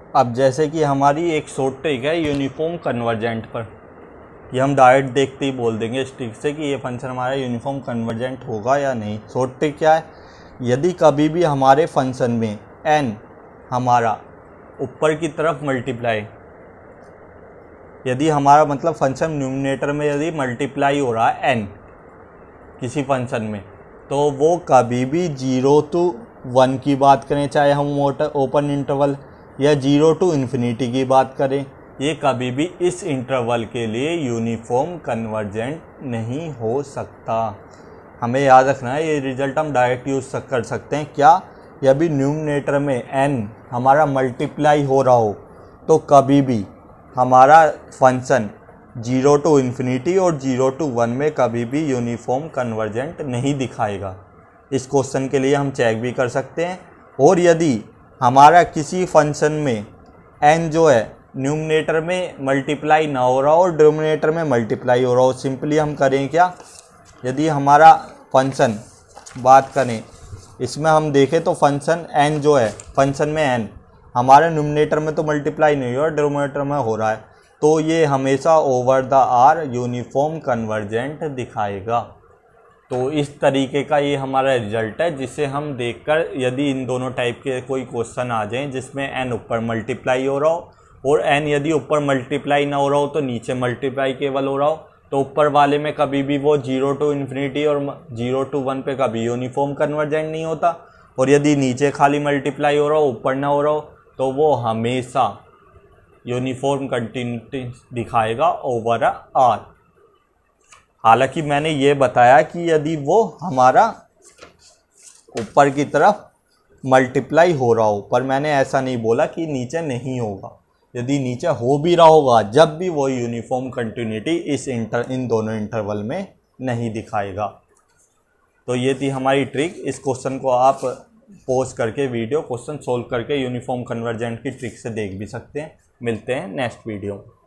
अब जैसे कि हमारी एक शॉर्ट ट्रिक है यूनिफॉर्म कन्वर्जेंट पर, ये हम डायरेक्ट देखते ही बोल देंगे इस ट्रिक से कि ये फंक्शन हमारा यूनिफॉर्म कन्वर्जेंट होगा या नहीं। शॉर्ट ट्रिक क्या है, यदि कभी भी हमारे फंक्शन में n हमारा ऊपर की तरफ मल्टीप्लाई, यदि हमारा मतलब फंक्शन न्यूमरेटर में यदि मल्टीप्लाई हो रहा है n किसी फंक्शन में, तो वो कभी भी 0 to 1 की बात करें, चाहे हम ओपन इंटरवल, या 0 to इन्फिनिटी की बात करें, ये कभी भी इस इंटरवल के लिए यूनिफॉर्म कन्वर्जेंट नहीं हो सकता। हमें याद रखना है, ये रिजल्ट हम डायरेक्ट यूज़ कर सकते हैं। क्या, यदि न्यूमरेटर में n हमारा मल्टीप्लाई हो रहा हो तो कभी भी हमारा फंक्शन 0 to इन्फिनिटी और 0 to 1 में कभी भी यूनिफॉर्म कन्वर्जेंट नहीं दिखाएगा। इस क्वेश्चन के लिए हम चेक भी कर सकते हैं। और यदि हमारा किसी फंक्शन में n जो है न्यूमरेटर में मल्टीप्लाई ना हो रहा हो और डिनोमिनेटर में मल्टीप्लाई हो रहा हो, सिंपली हम करें क्या, यदि हमारा फंक्शन बात करें, इसमें हम देखें तो फंक्शन n जो है, फंक्शन में n हमारे न्यूमरेटर में तो मल्टीप्लाई नहीं हो रहा, डिनोमिनेटर में हो रहा है, तो ये हमेशा over the R uniform convergent दिखाएगा। तो इस तरीके का ये हमारा रिजल्ट है, जिसे हम देखकर यदि इन दोनों टाइप के कोई क्वेश्चन आ जाएं जिसमें n ऊपर मल्टीप्लाई हो रहा हो और n यदि ऊपर मल्टीप्लाई ना हो रहा हो तो नीचे मल्टीप्लाई केवल हो रहा हो, तो ऊपर वाले में कभी भी वो 0 to इन्फिनिटी और 0 to 1 पे कभी यूनिफॉर्म कन्वर्जेंट नहीं होता, और यदि नीचे खाली मल्टीप्लाई हो रहा हो ऊपर ना हो रहा हो तो वो हमेशा यूनिफॉर्म कंटिन्यूटी दिखाएगा ओवर आर। हालांकि मैंने ये बताया कि यदि वो हमारा ऊपर की तरफ मल्टीप्लाई हो रहा हो, पर मैंने ऐसा नहीं बोला कि नीचे नहीं होगा। यदि नीचे हो भी रहा होगा, जब भी वो यूनिफॉर्म कंटिन्यूटी इन दोनों इंटरवल में नहीं दिखाएगा। तो ये थी हमारी ट्रिक। इस क्वेश्चन को आप पॉज करके वीडियो क्वेश्चन सोल्व करके यूनिफॉर्म कन्वर्जेंट की ट्रिक से देख भी सकते हैं। मिलते हैं नेक्स्ट वीडियो में।